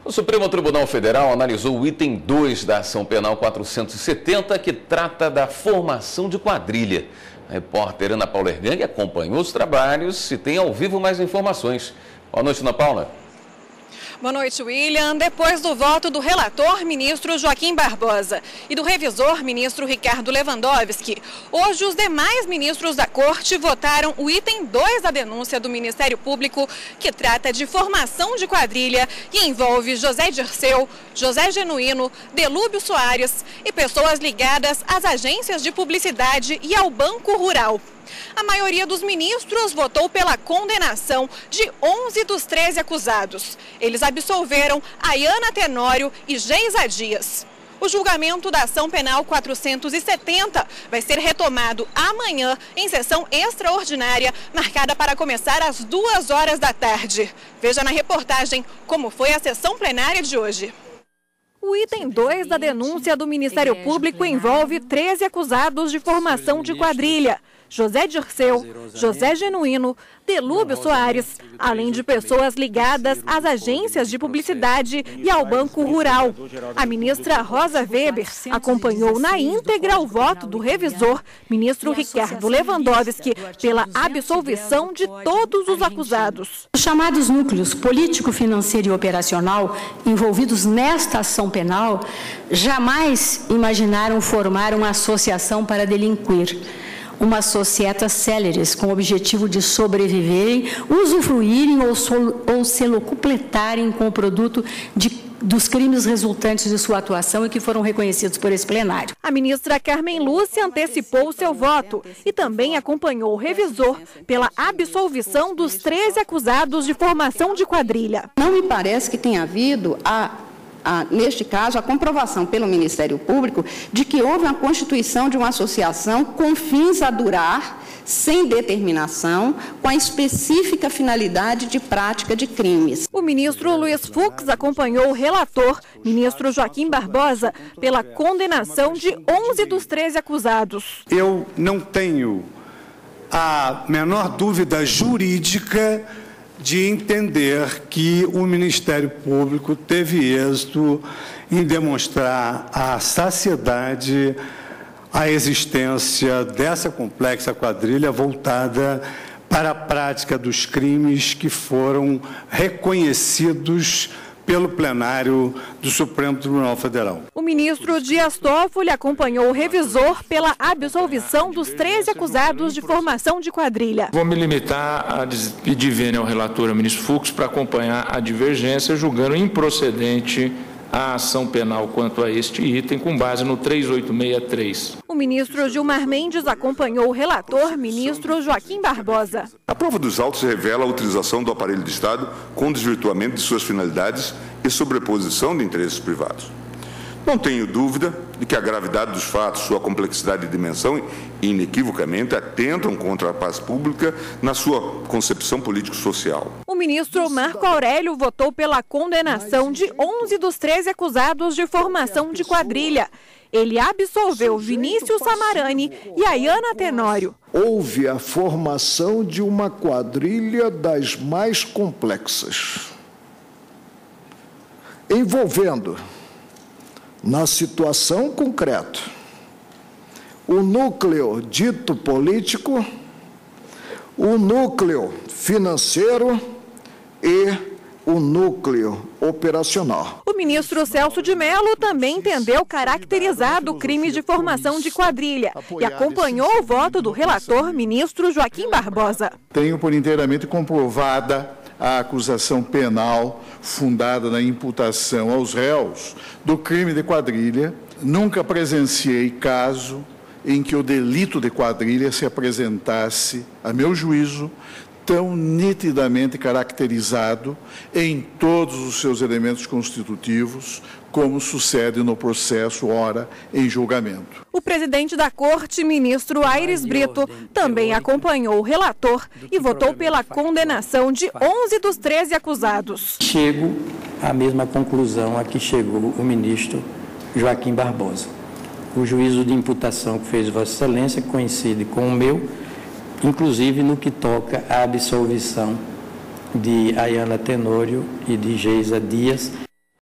O Supremo Tribunal Federal analisou o item 2 da ação penal 470, que trata da formação de quadrilha. A repórter Ana Paula Ergang acompanhou os trabalhos e tem ao vivo mais informações. Boa noite, Ana Paula. Boa noite, William. Depois do voto do relator, ministro Joaquim Barbosa, e do revisor, ministro Ricardo Lewandowski, hoje os demais ministros da Corte votaram o item 2 da denúncia do Ministério Público, que trata de formação de quadrilha e envolve José Dirceu, José Genuíno, Delúbio Soares e pessoas ligadas às agências de publicidade e ao Banco Rural. A maioria dos ministros votou pela condenação de 11 dos 13 acusados. Eles absolveram Ayana Tenório e Geisa Dias. O julgamento da ação penal 470 vai ser retomado amanhã em sessão extraordinária, marcada para começar às 2h da tarde. Veja na reportagem como foi a sessão plenária de hoje. O item 2 da denúncia do Ministério Público envolve 13 acusados de formação de quadrilha. José Dirceu, José Genuíno, Delúbio Soares, além de pessoas ligadas às agências de publicidade e ao Banco Rural. A ministra Rosa Weber acompanhou na íntegra o voto do revisor, ministro Ricardo Lewandowski, pela absolvição de todos os acusados. Os chamados núcleos político, financeiro e operacional envolvidos nesta ação penal jamais imaginaram formar uma associação para delinquir. Uma societas céleres com o objetivo de sobreviverem, usufruírem ou se locupletarem com o produto dos crimes resultantes de sua atuação e que foram reconhecidos por esse plenário. A ministra Carmen Lúcia antecipou seu voto e também acompanhou o revisor pela absolvição dos 13 acusados de formação de quadrilha. Não me parece que tenha havido neste caso, a comprovação pelo Ministério Público de que houve uma constituição de uma associação com fins a durar, sem determinação, com a específica finalidade de prática de crimes. O ministro Luiz Fux acompanhou o relator, ministro Joaquim Barbosa, pela condenação de 11 dos 13 acusados. Eu não tenho a menor dúvida jurídica de entender que o Ministério Público teve êxito em demonstrar à saciedade a existência dessa complexa quadrilha voltada para a prática dos crimes que foram reconhecidos pelo plenário do Supremo Tribunal Federal. O ministro Dias Toffoli acompanhou o revisor pela absolvição dos 13 acusados de formação de quadrilha. Vou me limitar a pedir vênia ao relator, ao ministro Fux, para acompanhar a divergência, julgando improcedente a ação penal quanto a este item, com base no 3863. O ministro Gilmar Mendes acompanhou o relator, ministro Joaquim Barbosa. A prova dos autos revela a utilização do aparelho de Estado com desvirtuamento de suas finalidades e sobreposição de interesses privados. Não tenho dúvida de que a gravidade dos fatos, sua complexidade e dimensão, inequivocamente, atentam contra a paz pública na sua concepção político-social. O ministro Marco Aurélio votou pela condenação de 11 dos 13 acusados de formação de quadrilha. Ele absolveu Vinícius Samarani e Ayana Tenório. Houve a formação de uma quadrilha das mais complexas, envolvendo, na situação concreta, o núcleo dito político, o núcleo financeiro e o núcleo operacional. O ministro Celso de Mello também entendeu caracterizado o crime de formação de quadrilha e acompanhou o voto do relator, ministro Joaquim Barbosa. Tenho por inteiramente comprovada a acusação penal fundada na imputação aos réus do crime de quadrilha. Nunca presenciei caso em que o delito de quadrilha se apresentasse, a meu juízo, tão nitidamente caracterizado em todos os seus elementos constitutivos, como sucede no processo ora em julgamento. O presidente da Corte, ministro Aires Brito, também acompanhou o relator e votou pela condenação de 11 dos 13 acusados. Chego à mesma conclusão a que chegou o ministro Joaquim Barbosa. O juízo de imputação que fez Vossa Excelência coincide com o meu, inclusive no que toca à absolvição de Ayana Tenório e de Geisa Dias,